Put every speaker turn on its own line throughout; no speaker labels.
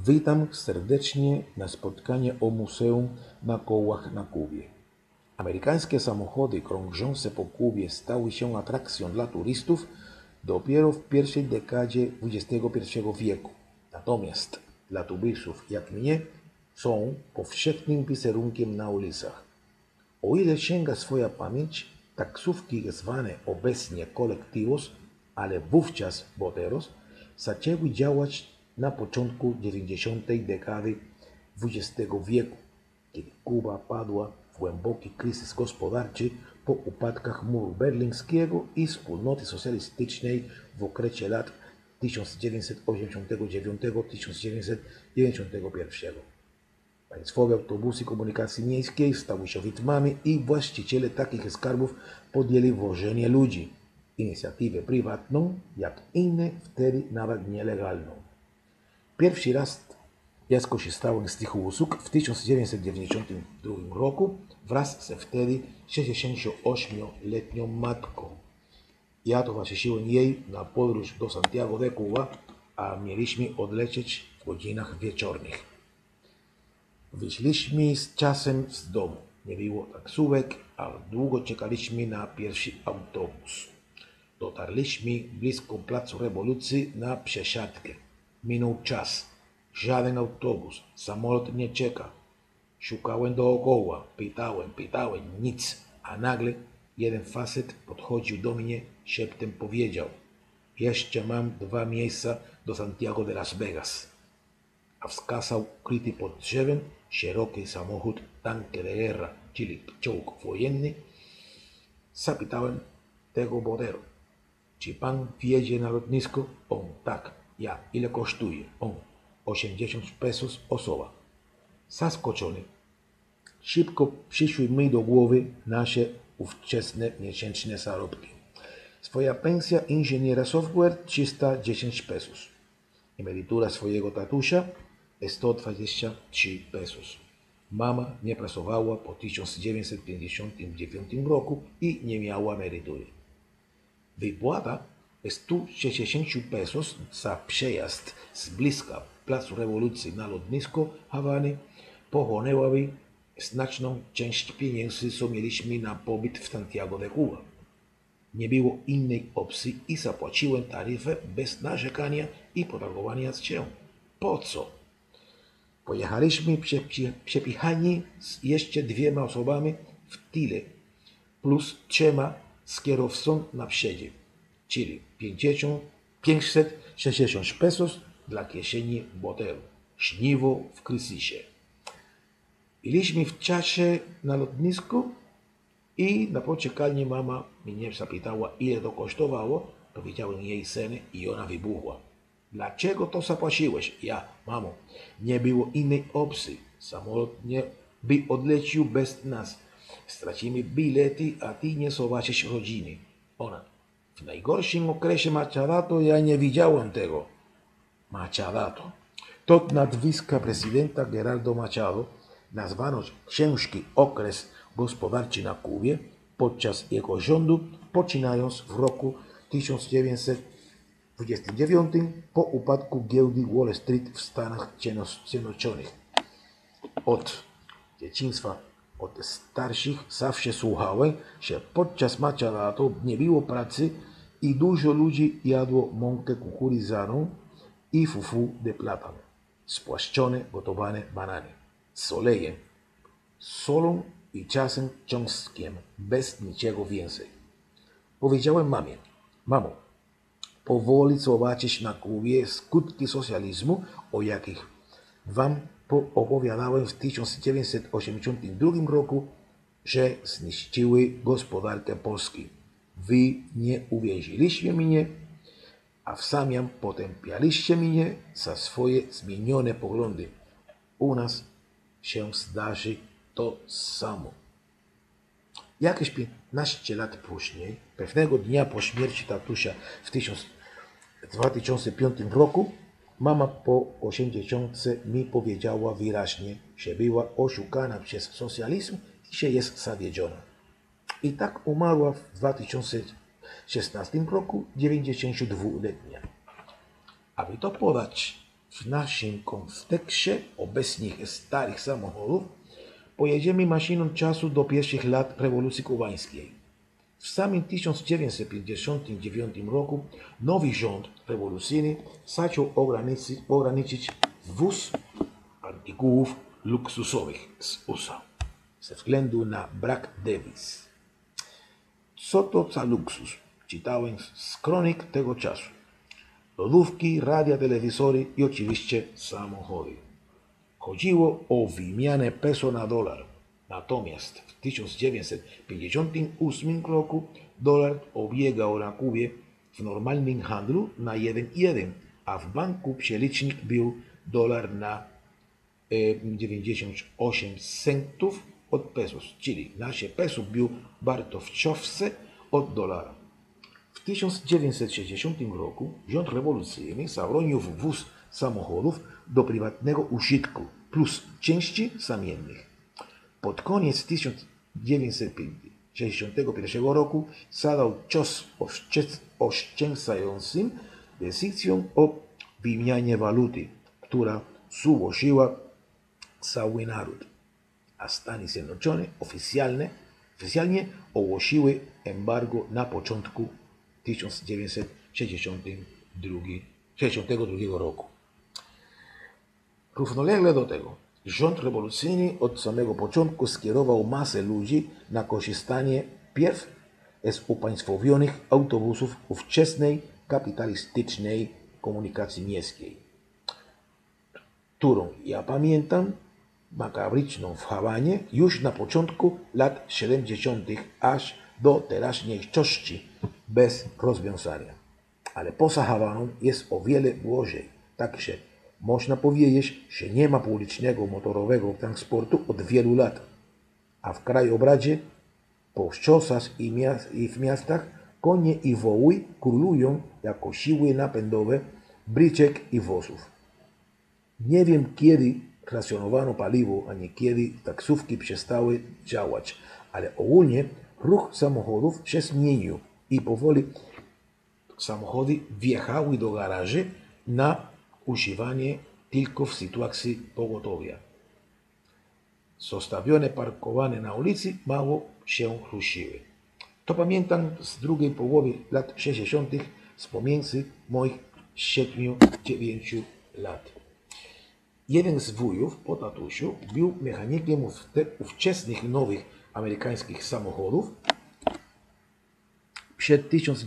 Witam serdecznie na spotkanie o muzeum na kołach na Kubie. Amerykańskie samochody krążące po Kubie stały się atrakcją dla turystów dopiero w pierwszej dekadzie XXI wieku. Natomiast dla tubylców jak mnie są powszechnym wizerunkiem na ulicach. O ile sięga swoja pamięć, taksówki zwane obecnie colectivos, ale wówczas boteros, zaczęły działać na początku 90. dekady XX wieku, kiedy Kuba padła w głęboki kryzys gospodarczy po upadkach muru berlińskiego i wspólnoty socjalistycznej w okresie lat 1989-1991. Państwowe autobusy komunikacji miejskiej stały się widmami i właściciele takich skarbów podjęli wożenie ludzi, inicjatywę prywatną, jak inne wtedy nawet nielegalną. Pierwszy raz ja skorzystałem z tych usług w 1992 roku wraz ze wtedy 68-letnią matką. Ja towarzyszyłem jej na podróż do Santiago de Cuba, a mieliśmy odlecieć w godzinach wieczornych. Wyszliśmy z czasem z domu. Nie było taksówek, a długo czekaliśmy na pierwszy autobus. Dotarliśmy blisko Placu Rewolucji na przesiadkę. Minął czas. Żaden autobus. Samolot nie czeka. Szukałem dookoła. Pytałem. Nic. A nagle jeden facet podchodził do mnie, szeptem powiedział: jeszcze mam 2 miejsca do Santiago de Las Vegas. A wskazał ukryty pod drzewem szeroki samochód tanque de guerra, czyli czołg wojenny. Zapytałem tego botero: czy pan wjedzie na lotnisko? On: tak. Ja: ile kosztuje? On: 80 pesos osoba. Zaskoczony, szybko przyszły mi do głowy nasze ówczesne miesięczne zarobki. Swoja pensja inżyniera software 310 pesos. Emerytura swojego tatusia 123 pesos. Mama nie pracowała po 1959 roku i nie miała emerytury. Wypłata 160 pesos za przejazd z bliska Placu Rewolucji na lotnisko Hawany pochłonęłaby znaczną część pieniędzy, co mieliśmy na pobyt w Santiago de Cuba. Nie było innej opcji i zapłaciłem taryfę bez narzekania i potargowania się. Po co? Pojechaliśmy przepychani z jeszcze 2 osobami w tyle, plus 3 z kierowcą na przodzie, czyli 560 pesos dla kieszeni boteru. Żniwo w kryzysie. Byliśmy w czasie na lotnisku i na poczekalni mama mnie zapytała, ile to kosztowało. Powiedziałem jej cenę i ona wybuchła: dlaczego to zapłaciłeś? Ja: mamo, nie było innej opcji. Samolot nie by odlecił bez nas. Stracimy bilety, a ty nie zobaczysz rodziny. Ona: w najgorszym okresie Machadato ja nie widziałem tego. Machadato to nazwiska prezydenta Geraldo Machado. Nazwano ciężki okres gospodarczy na Kubie podczas jego rządu, poczynając w roku 1929 po upadku giełdy Wall Street w Stanach Zjednoczonych. Od dzieciństwa, od starszych zawsze słuchałem, że podczas Machadato nie było pracy i dużo ludzi jadło mąkę kukurydzianą i fufu de plátano, spłaszczone, gotowane banany, z olejem, solą i czasem cząstkiem, bez niczego więcej. Powiedziałem mamie: mamo, powoli zobaczysz na Kubie skutki socjalizmu, o jakich wam opowiadałem w 1982 roku, że zniszczyły gospodarkę Polski. Wy nie uwierzyliście mnie, a w zamian potępialiście mnie za swoje zmienione poglądy. U nas się zdarzy to samo. Jakieś 15 lat później, pewnego dnia po śmierci tatusia w 2005 roku, mama po 80 mi powiedziała wyraźnie, że była oszukana przez socjalizm i że jest zawiedziona. I tak umarła w 2016 roku, 92-letnia. Aby to podać, w naszym kontekście obecnych starych samochodów pojedziemy maszyną czasu do pierwszych lat rewolucji kubańskiej. W samym 1959 roku nowy rząd rewolucyjny zaczął ograniczyć wwóz artykułów luksusowych z USA ze względu na brak dewiz. Co to za luksus? Czytałem z kronik tego czasu. Lodówki, radia, telewizory i oczywiście samochody. Chodziło o wymianę peso na dolar. Natomiast w 1958 roku dolar obiegał na Kubie w normalnym handlu na 1,1, a w banku przelicznik był dolar na 98 centów od pesos, czyli nasze peso było wartościowsze od dolara. W 1960 roku rząd rewolucyjny zabronił wwóz samochodów do prywatnego użytku plus części zamiennych. Pod koniec 1961 roku zadał cios oszczędzającym decyzją o wymianie waluty, która zubożyła cały naród, a Stany Zjednoczone oficjalnie ogłosiły embargo na początku 1962 roku. Równolegle do tego rząd rewolucyjny od samego początku skierował masę ludzi na korzystanie pierw z upaństwowionych autobusów ówczesnej kapitalistycznej komunikacji miejskiej, którą ja pamiętam makabryczną w Hawanie już na początku lat 70. aż do teraźniejszości bez rozwiązania. Ale poza Hawaną jest o wiele gorzej. Także można powiedzieć, że nie ma publicznego motorowego transportu od wielu lat, a w krajobrazie, po wsiosach i w miastach konie i woły królują jako siły napędowe bryczek i wozów. Nie wiem, kiedy racjonowano paliwo, ani kiedy taksówki przestały działać, ale ogólnie ruch samochodów się zmienił i powoli samochody wjechały do garaży na używanie tylko w sytuacji pogotowia. Zostawione parkowane na ulicy mało się ruszyły. To pamiętam z drugiej połowy lat 60. z pomiędzy moich 7-9 lat. Jeden z wujów po tatusiu był mechanikiem ówczesnych nowych amerykańskich samochodów przed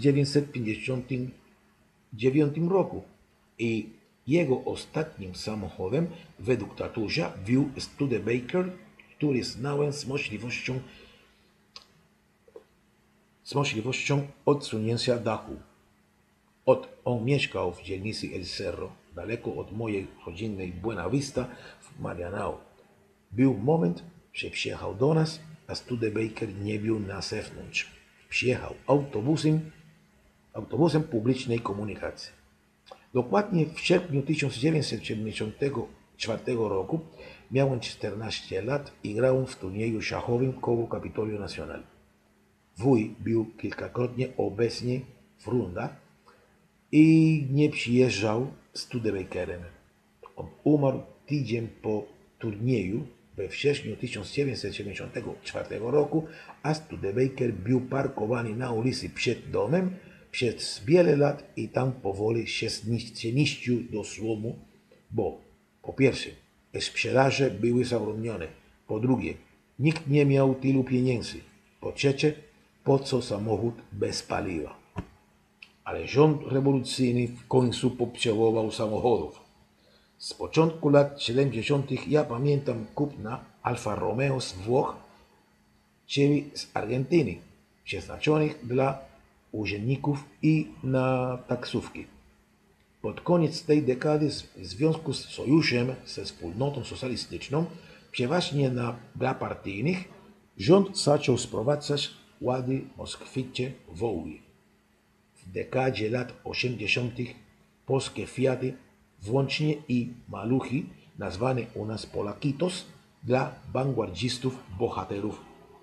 1959 roku i jego ostatnim samochodem według tatusia był Studebaker, który znałem z możliwością odsunięcia dachu. On mieszkał w dzielnicy El Cerro, daleko od mojej rodzinnej Buena Vista w Marianao. Był moment, że przyjechał do nas, a Studebaker nie był na zewnątrz. Przyjechał autobusem publicznej komunikacji. Dokładnie w sierpniu 1974 roku miałem 14 lat i grałem w turnieju szachowym koło Capitolio Nacional. Wuj był kilkakrotnie obecny w rundach i nie przyjeżdżał Studebakerem. On umarł tydzień po turnieju we wrześniu 1974 roku, a Studebaker był parkowany na ulicy przed domem przez wiele lat i tam powoli się niszczył do złomu, bo po pierwsze sprzedaże były zabronione, po drugie nikt nie miał tylu pieniędzy, po trzecie po co samochód bez paliwa. Ale rząd rewolucyjny w końcu potrzebował samochodów. Z początku lat 70. ja pamiętam kupna Alfa Romeo z Włoch, czyli z Argentyny, przeznaczonych dla urzędników i na taksówki. Pod koniec tej dekady w związku z sojuszem ze wspólnotą socjalistyczną, przeważnie dla partyjnych, rząd zaczął sprowadzać Łady, Moskwicze, Woły. W dekadzie lat 80. polskie Fiaty, włącznie i maluchy, nazwane u nas Polakitos, dla vanguardzistów, bohaterów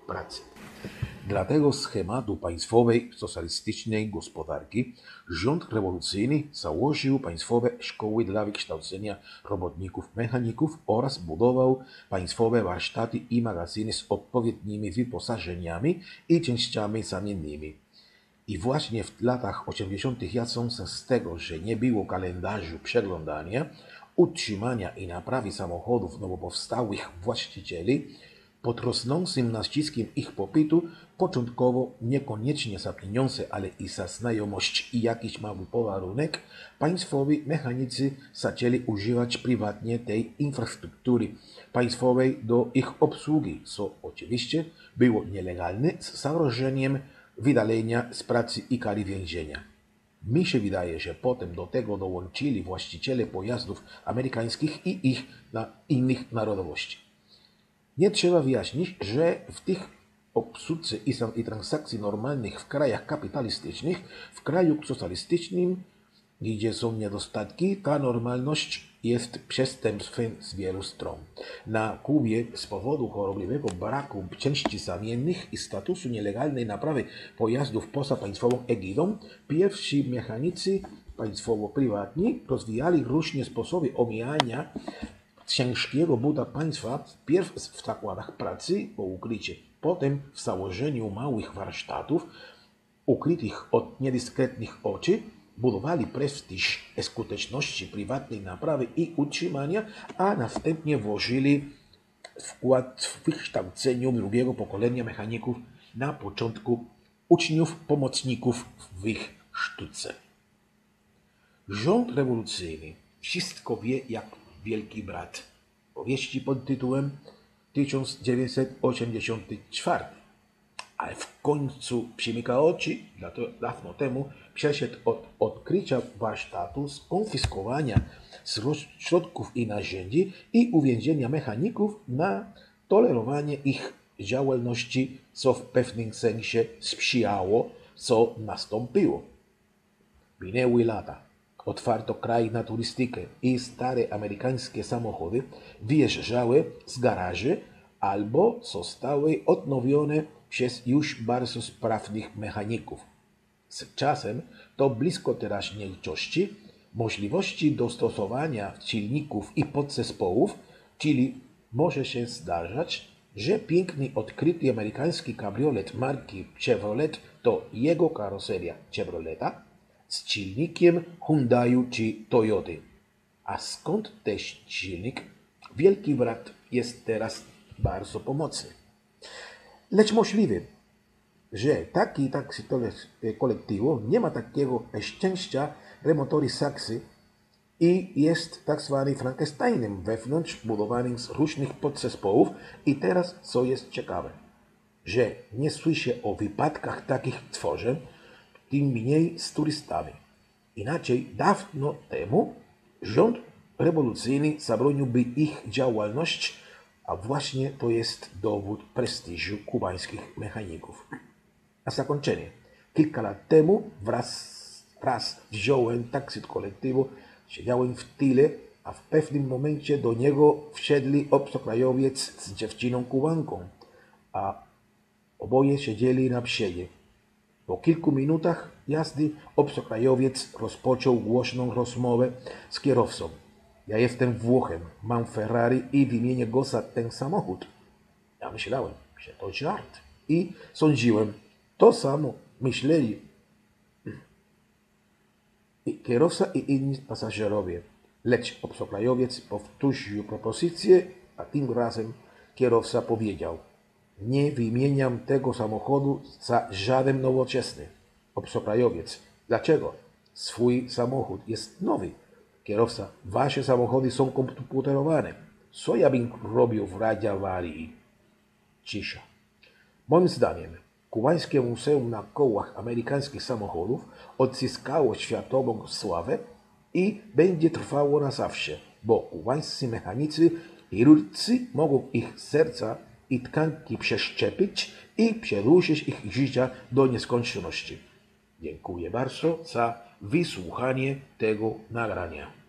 pracy. Dla tego schematu państwowej socjalistycznej gospodarki rząd rewolucyjny założył państwowe szkoły dla wykształcenia robotników, mechaników oraz budował państwowe warsztaty i magazyny z odpowiednimi wyposażeniami i częściami zamiennymi. I właśnie w latach 80. jadąc z tego, że nie było kalendarzu przeglądania, utrzymania i naprawy samochodów nowopowstałych właścicieli, pod rosnącym naciskiem ich popytu, początkowo niekoniecznie za pieniądze, ale i za znajomość i jakiś mały powarunek, państwowi mechanicy zaczęli używać prywatnie tej infrastruktury państwowej do ich obsługi, co oczywiście było nielegalne z zagrożeniem wydalenia z pracy i kary więzienia. Mi się wydaje, że potem do tego dołączyli właściciele pojazdów amerykańskich i ich innych narodowości. Nie trzeba wyjaśnić, że w tych obsłudze i transakcji normalnych w krajach kapitalistycznych, w kraju socjalistycznym, gdzie są niedostatki, ta normalność jest przestępstwem z wielu stron. Na Kubie z powodu chorobliwego braku części zamiennych i statusu nielegalnej naprawy pojazdów poza państwową egidą, pierwsi mechanicy państwowo-prywatni rozwijali różne sposoby omijania ciężkiego buta państwa, wpierw w zakładach pracy po ukrycie, potem w założeniu małych warsztatów ukrytych od niedyskretnych oczy, budowali prestiż skuteczności prywatnej naprawy i utrzymania, a następnie włożyli wkład w wykształceniu drugiego pokolenia mechaników, na początku uczniów, pomocników w ich sztuce. Rząd rewolucyjny wszystko wie jak Wielki Brat. Powieści pod tytułem 1984. Ale w końcu przymyka oczy, dawno temu przeszedł od odkrycia warsztatu, skonfiskowania środków i narzędzi i uwięzienia mechaników na tolerowanie ich działalności, co w pewnym sensie sprzyjało, co nastąpiło. Minęły lata. Otwarto kraj na turystykę i stare amerykańskie samochody wyjeżdżały z garaży albo zostały odnowione przez już bardzo sprawnych mechaników. Z czasem to blisko teraźniejszości możliwości dostosowania silników i podzespołów, czyli może się zdarzać, że piękny odkryty amerykański kabriolet marki Chevrolet to jego karoseria Chevroleta z silnikiem Hyundaiu czy Toyoty. A skąd też silnik? Wielki Brat jest teraz bardzo pomocny. Lecz możliwe, że taki kolektywu nie ma takiego szczęścia remotoryzacji i jest tak zwany Frankensteinem wewnątrz budowanym z różnych podzespołów. I teraz co jest ciekawe, że nie słyszę o wypadkach takich tworzeń, tym mniej z turystami. Inaczej dawno temu rząd rewolucyjny zabroniłby ich działalność, a właśnie to jest dowód prestiżu kubańskich mechaników. Na zakończenie. Kilka lat temu raz wziąłem taksi kolektywu, siedziałem w tyle, a w pewnym momencie do niego wsiedli obcokrajowiec z dziewczyną Kubanką, a oboje siedzieli na przodzie. Po kilku minutach jazdy obcokrajowiec rozpoczął głośną rozmowę z kierowcą. Ja jestem Włochem, mam Ferrari i wymienię go za ten samochód. Ja myślałem, że to żart. I sądziłem, to samo myśleli i kierowca i inni pasażerowie. Lecz obcokrajowiec powtórzył propozycję, a tym razem kierowca powiedział: nie wymieniam tego samochodu za żaden nowoczesny. Obcokrajowiec: dlaczego? Swój samochód jest nowy. Kierowca: wasze samochody są komputerowane. Co ja bym robił w razie awarii? Cisza. Moim zdaniem kubańskie muzeum na kołach amerykańskich samochodów odzyskało światową sławę i będzie trwało na zawsze, bo kubańscy mechanicy i chirurdzy mogą ich serca i tkanki przeszczepić i przedłużyć ich życia do nieskończoności. Dziękuję bardzo za wysłuchanie tego nagrania.